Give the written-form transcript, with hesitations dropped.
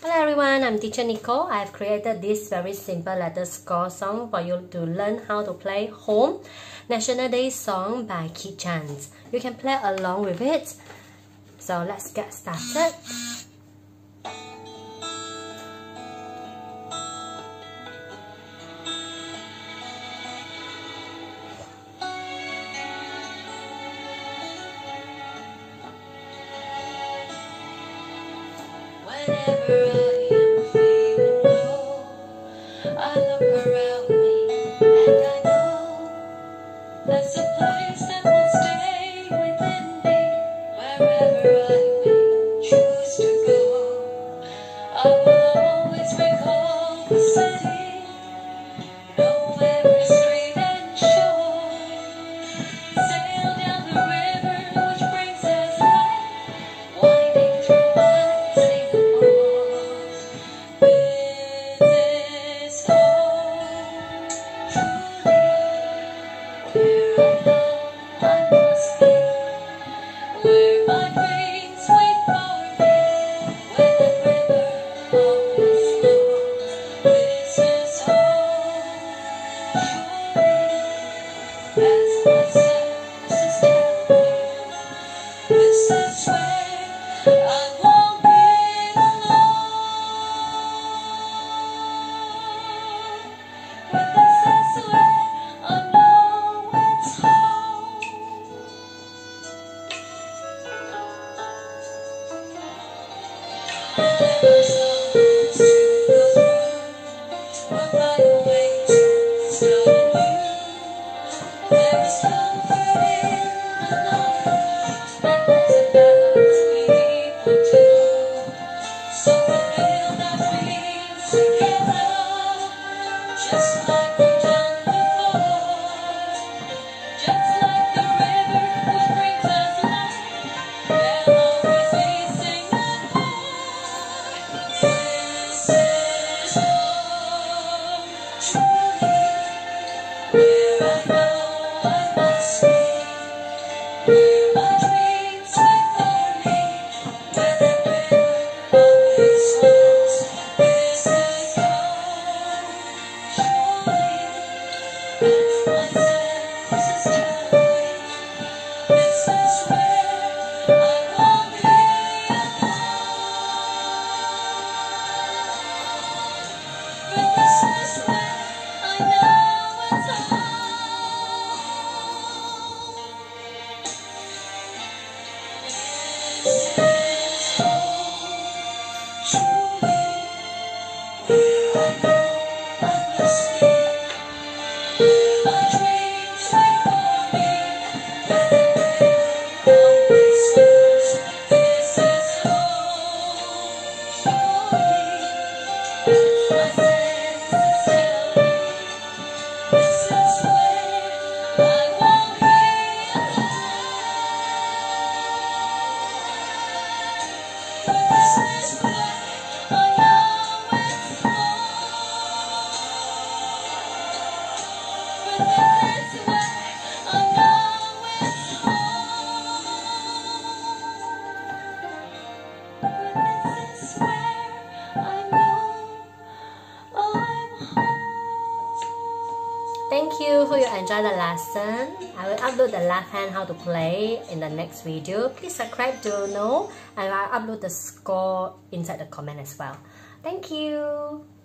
Hello everyone, I'm Teacher Nicole. I've created this very simple letter score song for you to learn how to play Home National Day song by Kid Chance. You can play along with it. So let's get started. Whenever I am feeling low, I look around me and I know there's a place that will stay within me. Wherever I may choose to go, I will always recall the city, know every street and shore, sail down the river which brings us life, winding through Thank you. Hope you enjoyed the lesson. I will upload the left hand how to play in the next video. Please subscribe to know, and I'll upload the score inside the comment as well. Thank you.